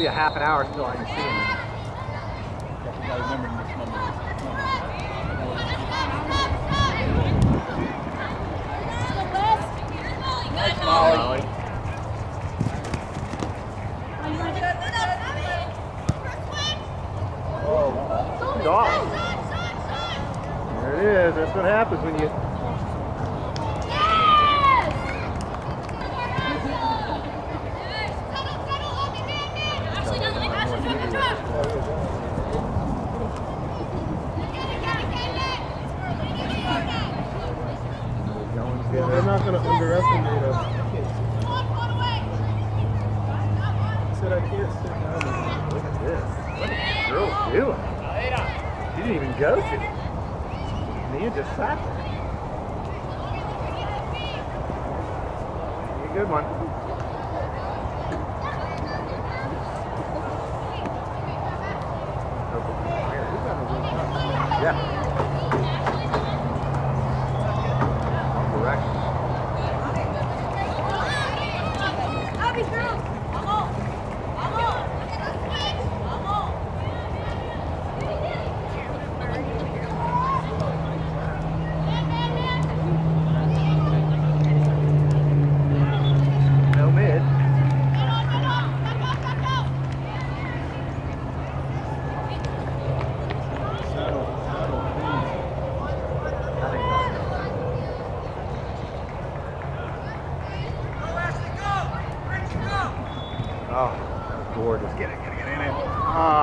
a half an hour still. I can see him. I remember this number. Nice, Molly. Good off. There it is. That's what happens when you. Well, they're not going to underestimate us. I said I can't sit down. Look at this. What is this girl doing? She didn't even go to it. Nia just sat there. A good one. Yeah. Correct. No mid. Oh, that was gorgeous. Get it in it. Ah.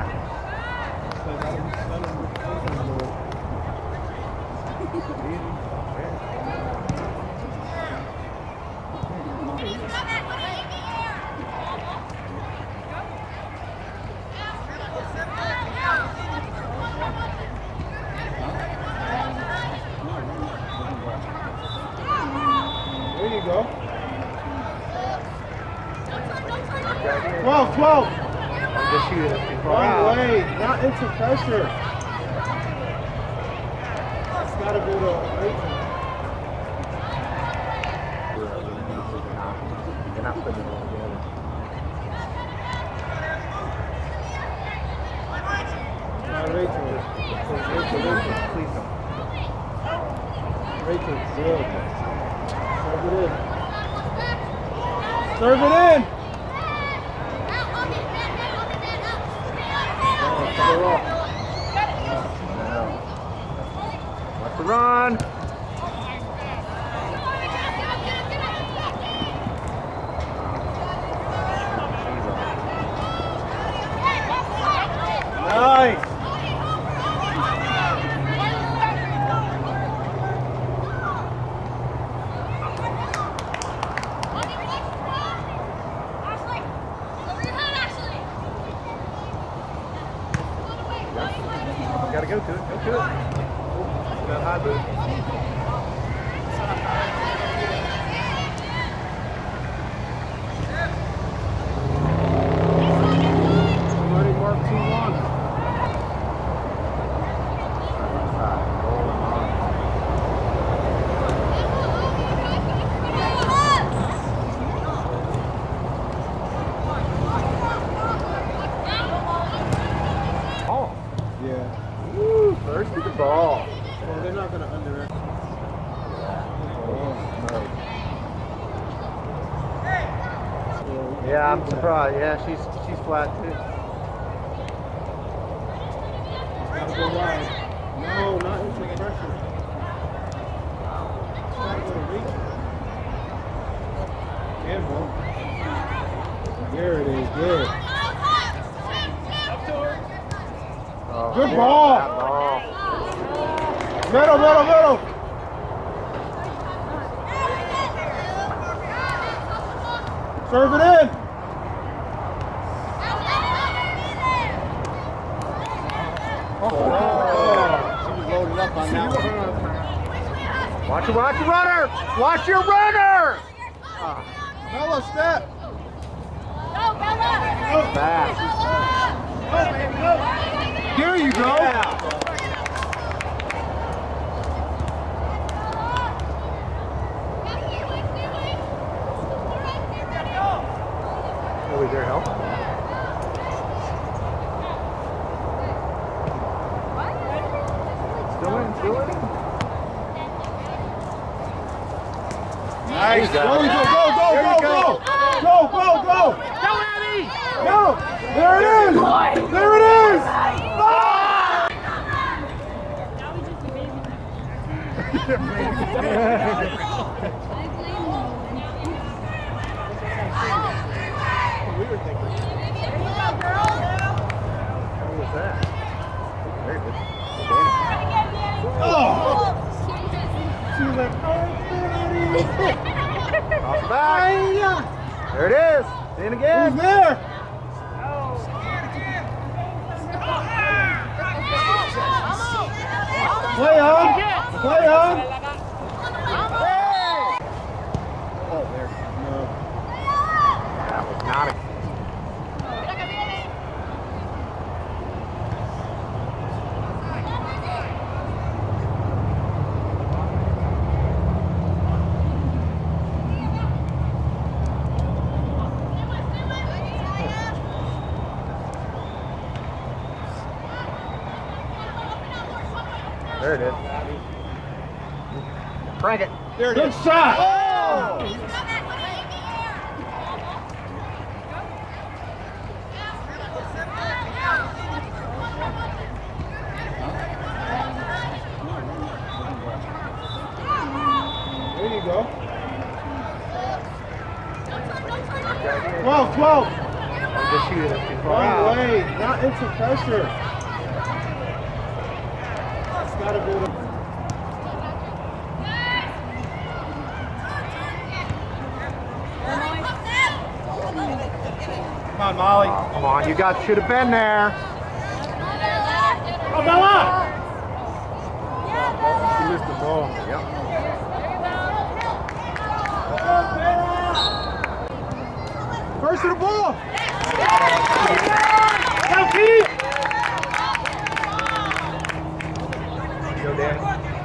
There you go. 12, 12. Just shoot it before Wrong out. way, not into pressure. It's got to go to Rachel. They're not putting it all together. Rachel. Please don't. Rachel, good. Serve it in. Serve it in. Watch the run. Nice. Gotta go to it. Go to it. Got high boot. Somebody mark 2-1. Oh. Yeah. Woo, first with the ball. Well, they're not going to underestimate. Yeah, I'm surprised. Yeah, she's flat too. Gotta go wide. No, not into pressure. Gotta go to reach. Careful. There it is. Good. Oh, Good yeah, ball. that ball. Middle, middle, middle. Serve it in. Oh, she was loaded up on that one. Watch your runner! Watch your runner! Bella, step. Fast. Here you go. Oh, is there help? Nice. Go, Go, go, go, go, go, go, go, go. Go, Abby! Go. There it is. There it is. What was that? Very good. Oh. She's like, Off the back. There it is. In again. who's there? Play on. Play on. Oh, there. No. That was not a... There it is. Crank it. There it is. Good shot. Oh. There you go. 12, 12. Just shoot it up too far. Wrong way. Not into pressure. It's got to go to... Come on, Molly. Oh, come on, you guys should have been there. Oh, Bella! You missed the ball. Yep. First to the ball! Go, Pete! Go, Danny.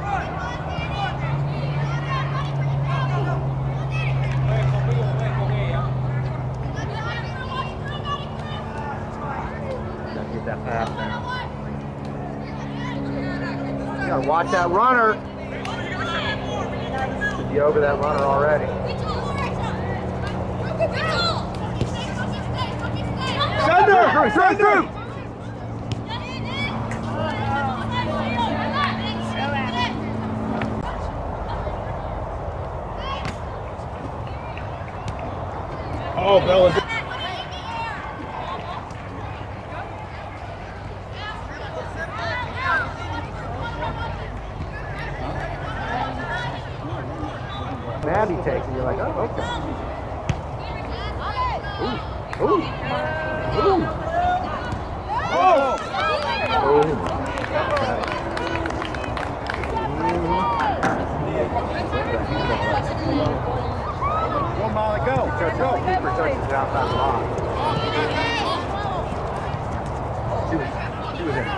Gotta get that pass now. You gotta watch that runner. Should be over that runner already. Send her! Send her! Oh, Bella. Abby takes it, you're like, oh, okay. Ooh, ooh, ooh. Oh! Oh. Go, Molly, go. Go. Keeper touches it outside the line. She was in.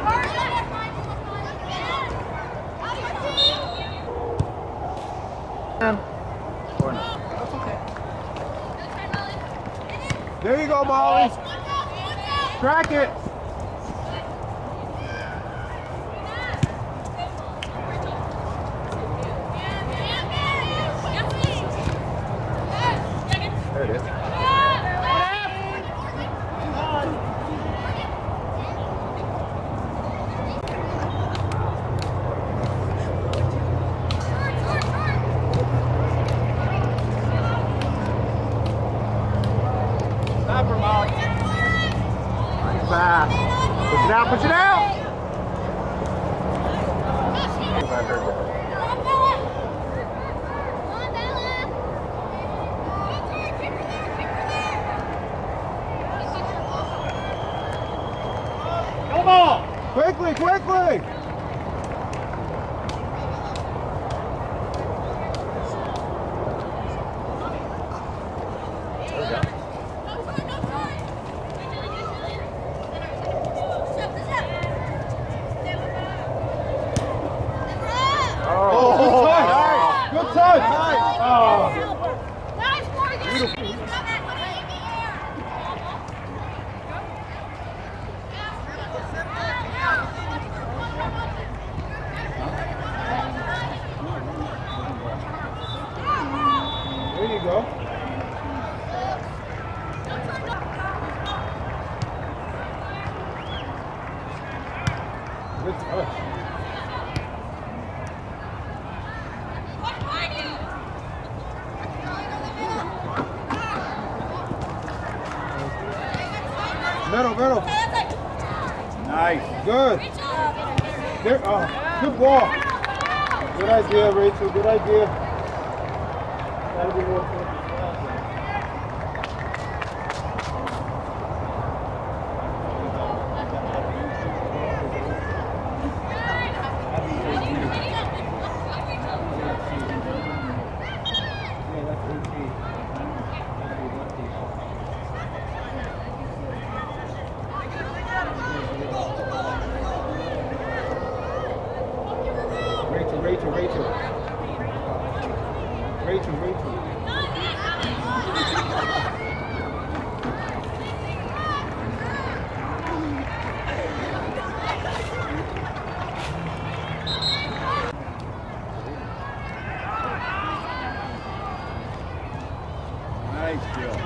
Or not. There you go, Molly. Track it. There it is. Stop her, Molly. Nice pass. Push it out, push it out. Come on! Quickly, quickly! Oh, good touch! Oh. go. Good touch. Middle. Nice. Good. There, good ball. Good idea, Rachel. Good idea. That'll be more fun. Rachel. Nice kill.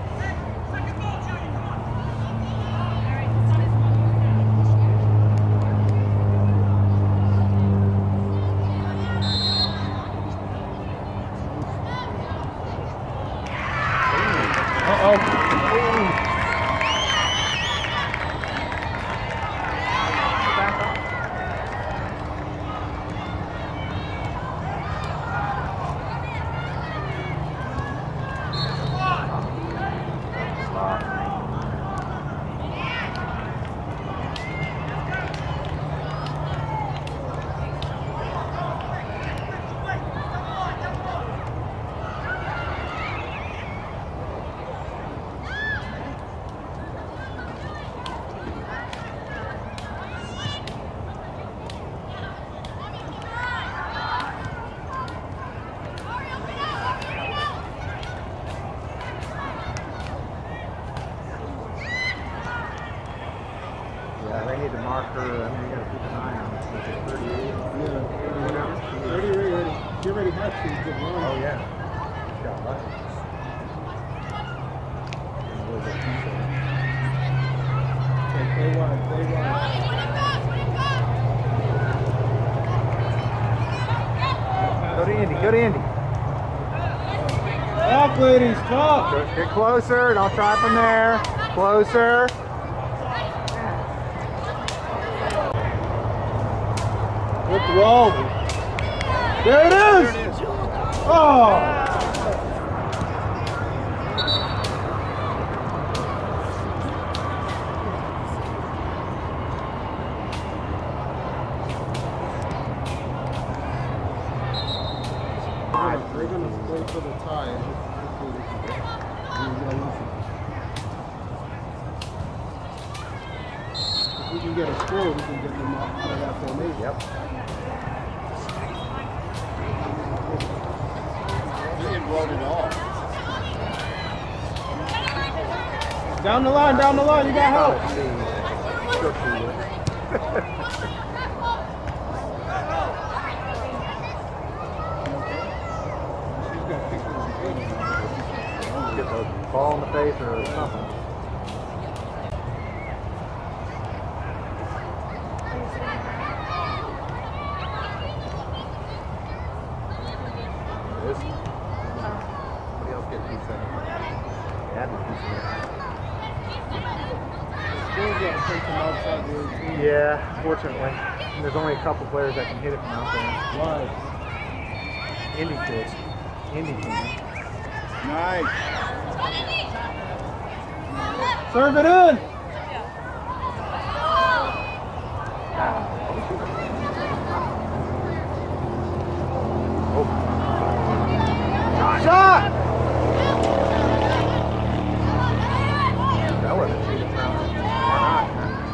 Yeah, they need to mark her. I mean, you got to keep an eye on it. Is it 38? Yeah. Ready. She already has to good run. Oh, yeah. She's got lucky. Play wide. Go to Indy. Talk, ladies, talk. Get closer. Don't try from there. Closer. Good throw. There it is. Oh. They're going to wait for the tie. If we can get a score, we can get them out of that formation. Yep. He didn't roll it off. Down the line, you got help. Get the ball in the face or something. Somebody else get piece of it. Yeah, fortunately. And there's only a couple players that can hit it from out there. Why? Indy kids. Indy team. Nice. Serve it in. Shot! That wasn't cheated from. Why not?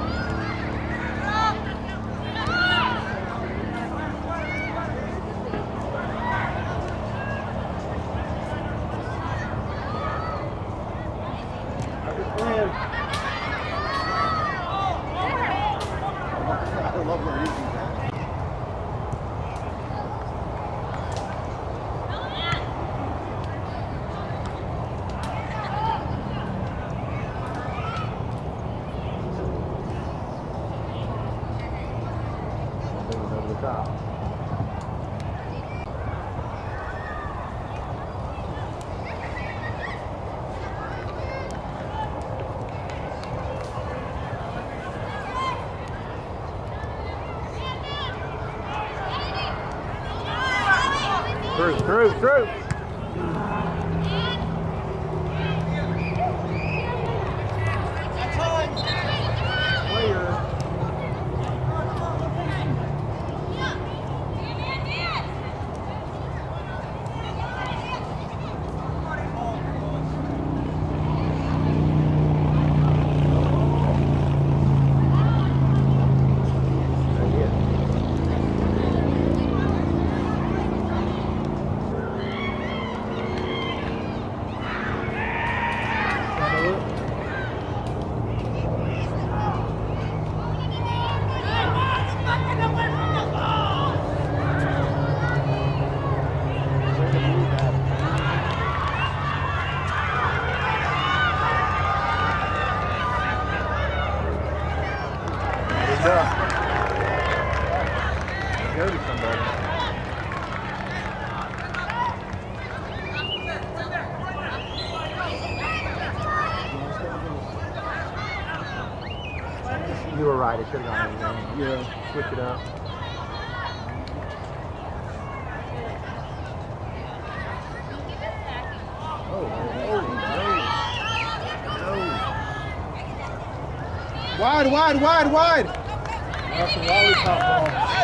I love her using that. stop. Through. Go to somebody. You were right. It should have gone anyway. Yeah. Switch it up. No. Wide. That's a lollipop ball.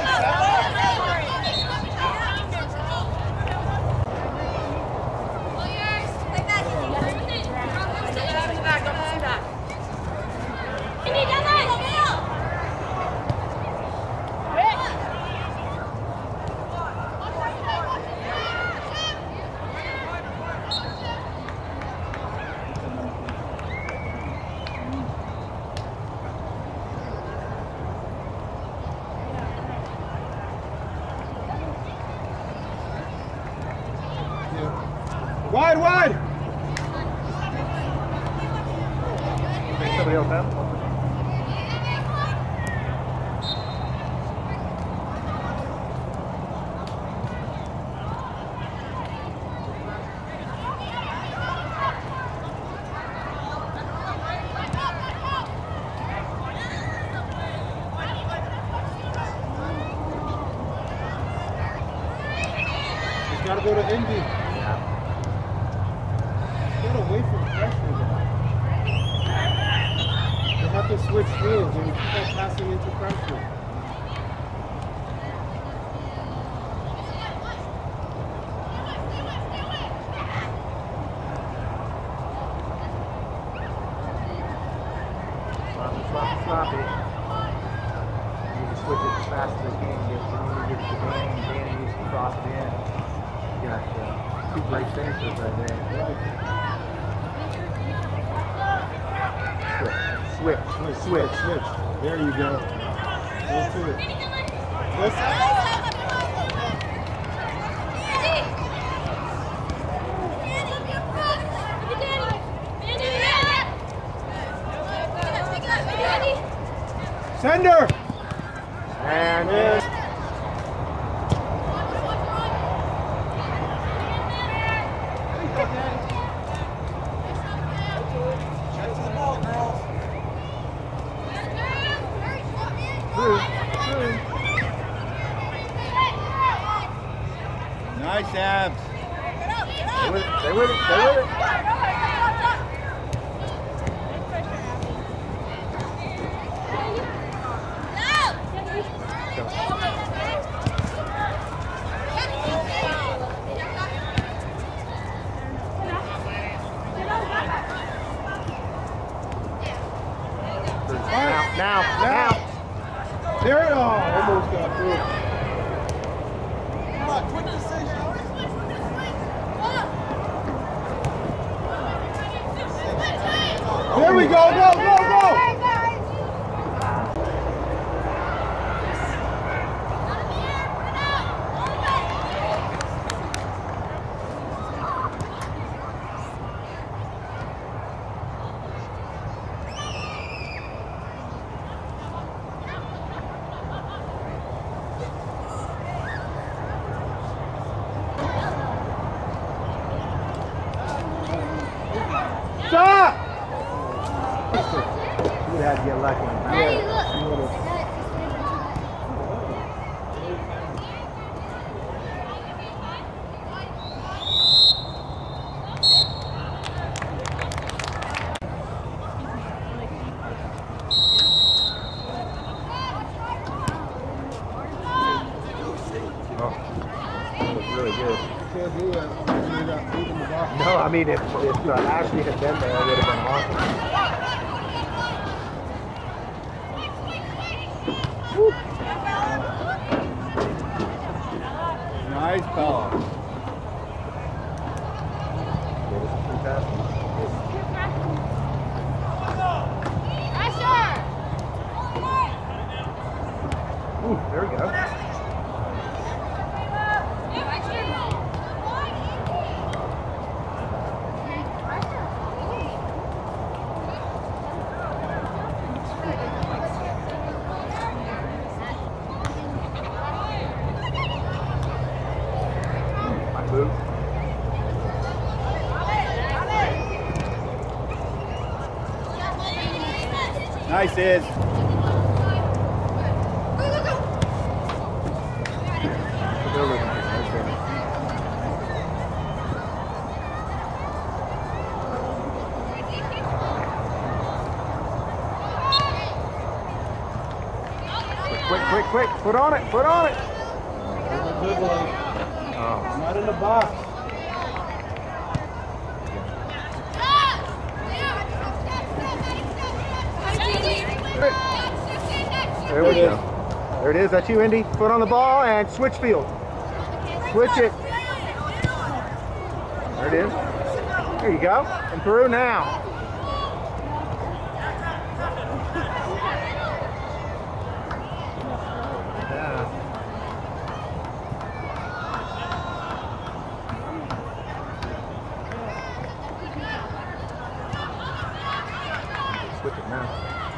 Wide! Think somebody else out? He's got to go to Indy. Away from pressure. They have to switch fields and keep on passing into pressure. Sloppy. You can switch it as fast as they can. Get it to Danny, and Danny needs to cross it in. You got two great finishers right there. Switch. There you go. Go to it. Sender! And Nice abs. Stay with it. Now. There it is. Almost got through. Quick decision. There we go. Go. get lucky. Daddy, look. Really good. Can't do that. You got food in the box. No, I mean, if Ashley had been there, it would have been awesome. Nice ball. Ooh, there we go. Nice, Iz. Quick, put on it. Good one. Oh. Not in the box. There we go. There it is. That's you, Indy. Foot on the ball and switch field. Switch it. There it is. There you go. And through now. Switch it now.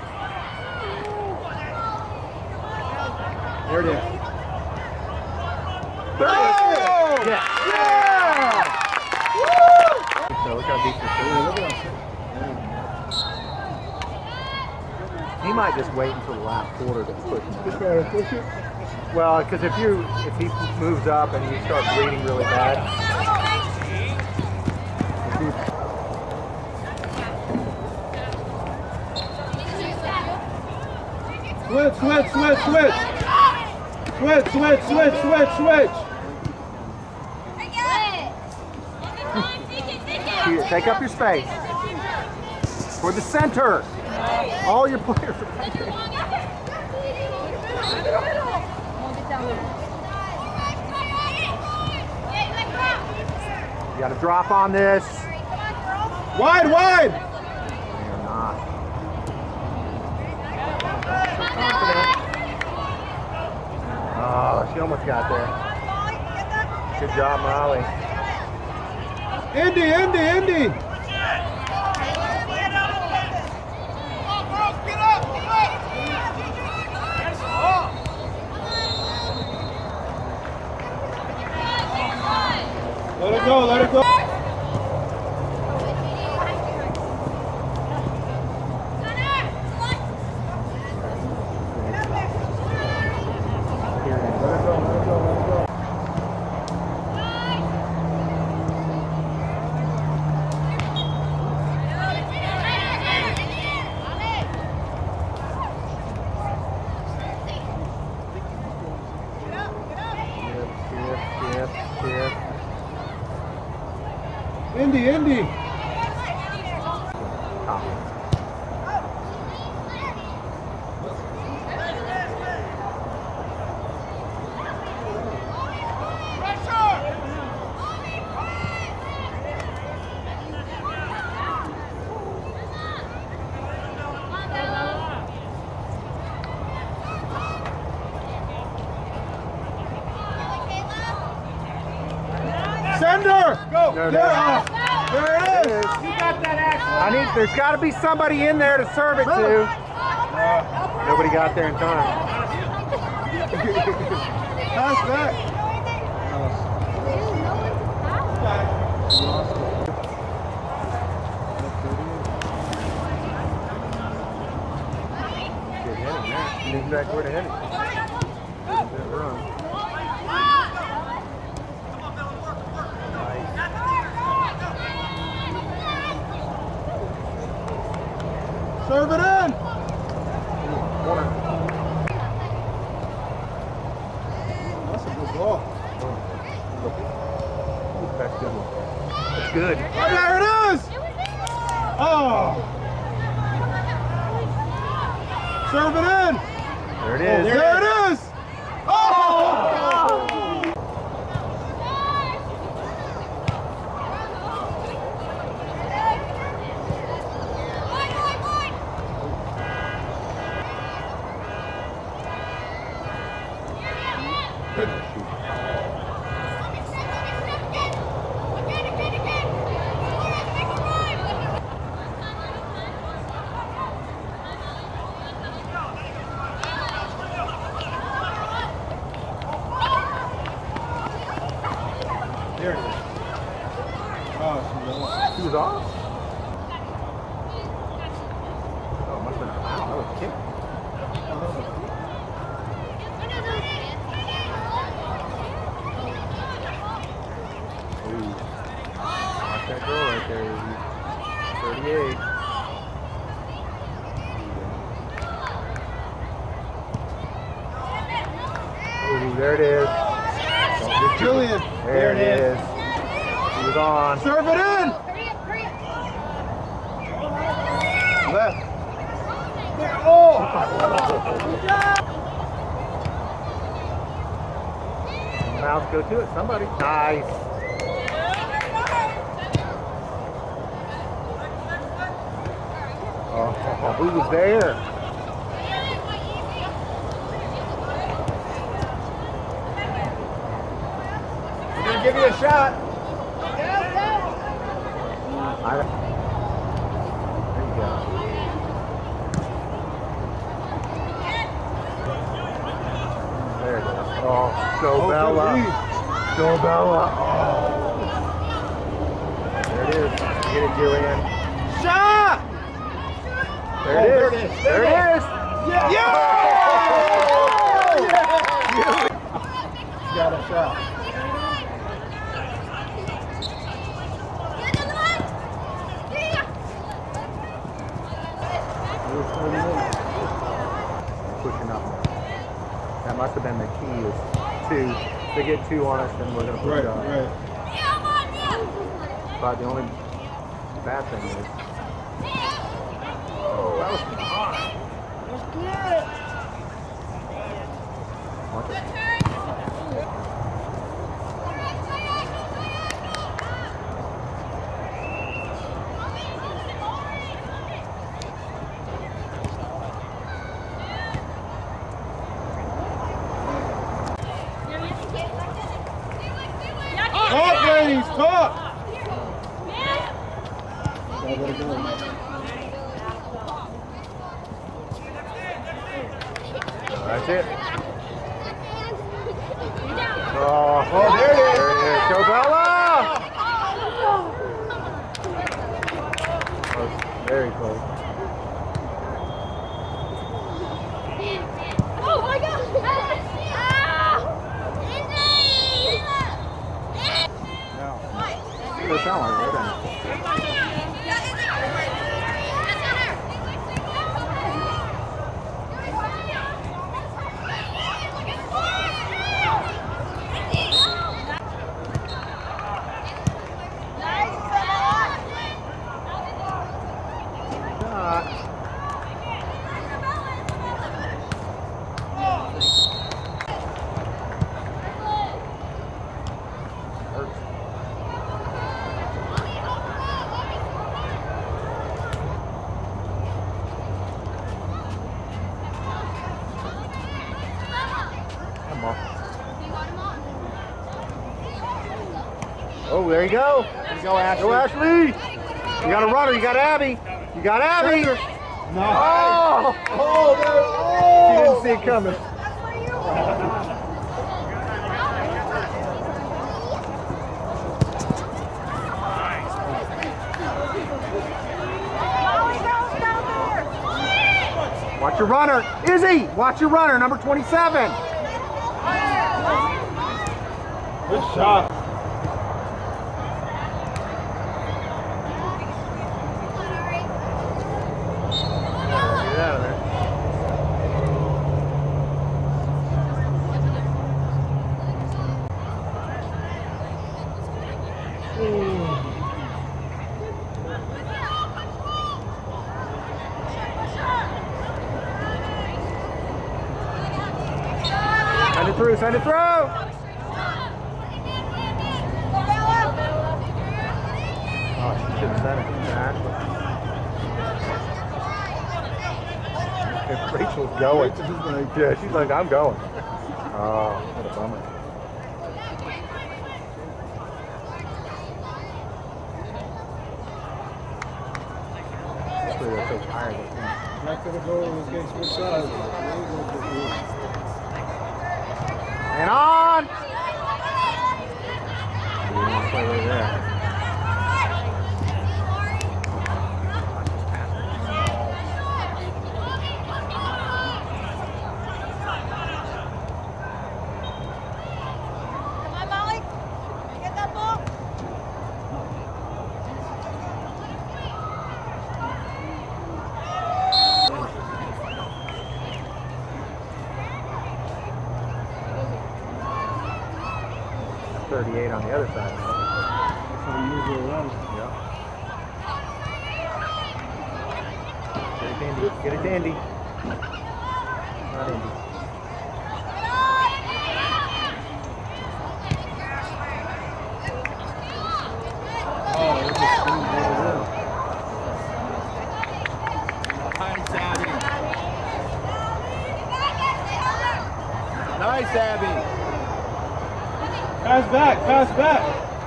There it is. There it is. Yeah. Yeah. Woo! So look how deep this is. Look at him. He might just wait until the last quarter to push him. Just try to push it. Well, because if he moves up and you start bleeding really bad. Switch. Here, take up your space. For the center. All your players are right there. You got to drop on this. Wide. You're not. Oh, she almost got there. Good job, Molly. Indy. Let it go. Indy. Sender! Go! There it There it is! You got that action. There's got to be somebody in there to serve it to. Nobody got there in time. Pass back. exactly where to hit it. Good run. Nice. Serve it in! Corner. That's a good ball. That's good one. That's good. Oh, there it is! Oh! Serve it in! There it is. There it is! Oh! There it is. Oh, He was off? Oh, must have been. Wow, that was a kick. Ooh. Watch that girl right there, Izzy. 38. Ooh, there it is. Julian. There it is. He was on. Serve it in! Left. Oh! Mouths go to it. Somebody. Nice. Oh, who was there? I'm gonna give you a shot. There you go. There it is. Oh, go Bella. Go Bella. Oh. There it is. Get it, Julian. Shot! There it is. There it is. Yeah! Yeah! Got a shot. Pushing up. That must have been the key is two. If they get two on us, then we're going to push up. Right. But the only bad thing is, oh, that was hard. Watch it. Talk, ladies, talk! That's it. Oh, there it is. There it is. Go Bella! That was very close. Oh my God! It does sound like it, doesn't it? Oh, there you go. There you go, Ashley. Go, Ashley. You got a runner. You got Abby. You got Abby. No. Oh! Oh, there. You didn't see it coming. Watch Watch your runner. Izzy, watch your runner, number 27. Good shot. Get out of there. Send it through, send it through! Oh, she should have sent it back. If Rachel's going. Yeah, she's like, I'm going. Oh, what a bummer. They're so tired. Back to the goal, let's get switched sides. And on! You want to play right there. Come on, Molly. Get that ball. 38 on the other side. So you usually run. Yeah. Get it, Andy. Get it, Andy. Not Andy. Oh, it's just screwed right there. Nice, Abby. Pass back, pass back.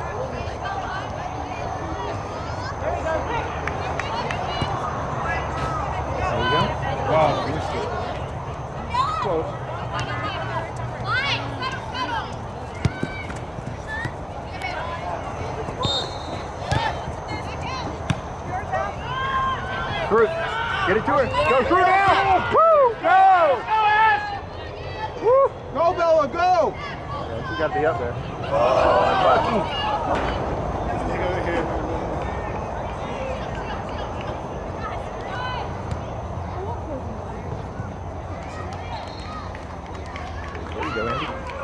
There you go. Wow, missed it. Close. Through. Get it to her. Go through now. Woo! Go! Woo! Go, Bella, go! Yeah, she got the up there. Stay over here. There you go, Andy.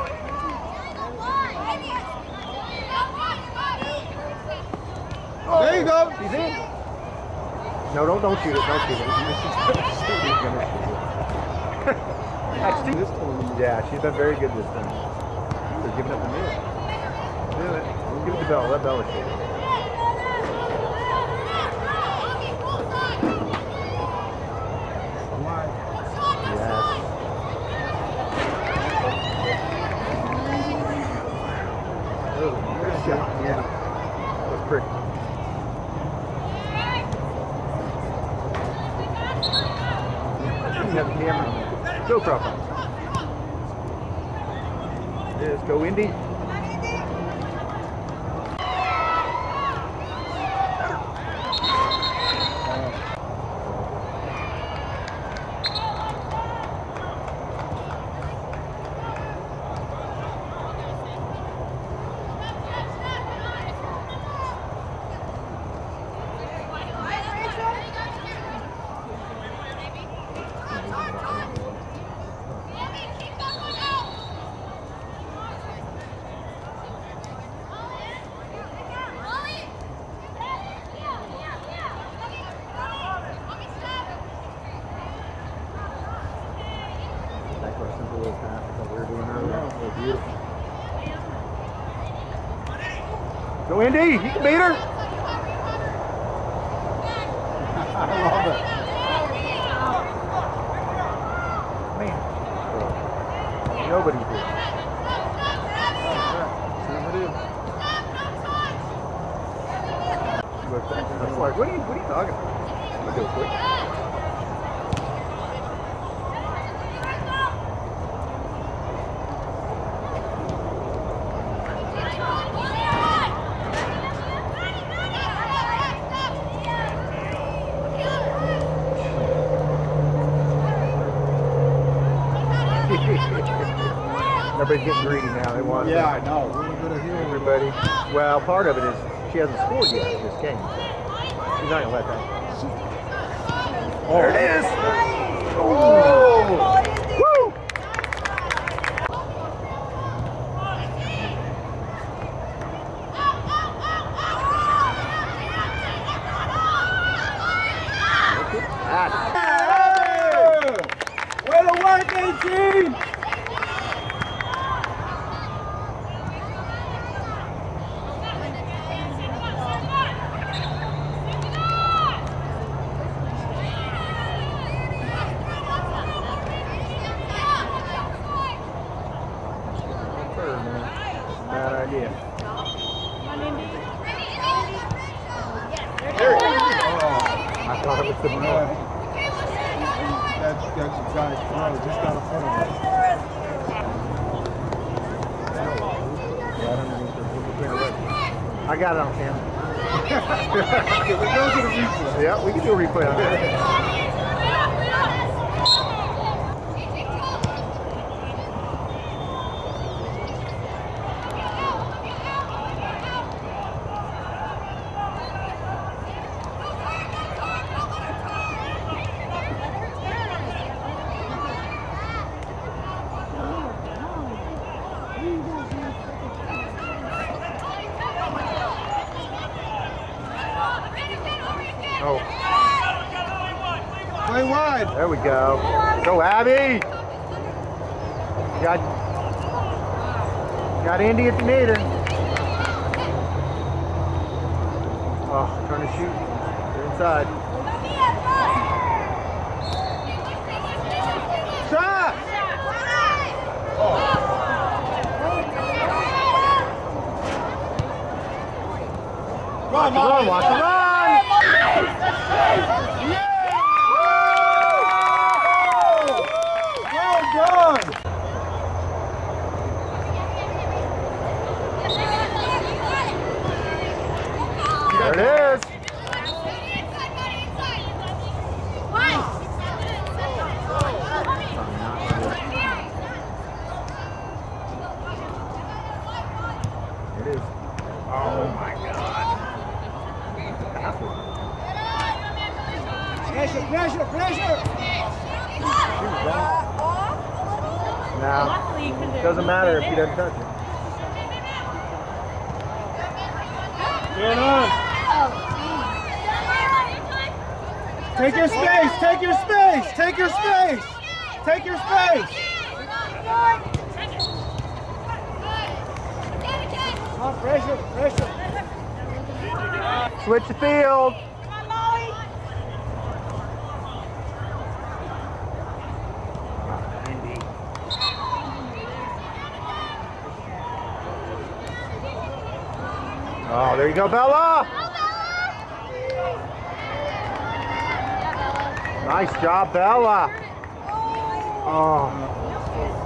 There you go. She's in. No, don't shoot it. Don't shoot it. She's gonna shoot it. Actually, this tournament, yeah, she's been very good this time. They're giving up the meal. Do it. Give it to Bella. Let Bella shoot it. Yes. Oh, good shot. Yeah. That was pretty. You have the camera. Go, Crawford. Yes, go, Indy. Go, Indy. You can beat her. I love it. Man. Nobody did. I was like, what are you talking about? I'm gonna go quick. Everybody's getting greedy now. They want Yeah, I know. We're gonna hear everybody. Well, part of it is she hasn't scored yet this game. She's not gonna let that. There it is. Oh! Woo! Way to work, 18! Bad idea. I thought it was the ball. That's a guy. Oh, just got a foot on it. I got it on camera. Okay, we go to the replay. Yeah, we can do a replay on that. Oh. Play wide. There we go. Go, Abby. Got Indy at the meter. Oh, trying to shoot. They're inside. Shot! Watch the run, watch the run! Well done! There it is. It is. Oh my God. Pressure, pressure, pressure! Now, doesn't matter if he doesn't touch it. Get on! Take your space, take your space, take your space! Take your space! Come on, pressure, pressure! Switch the field. Come on, Molly. Oh, there you go, Bella. Nice job, Bella. Oh.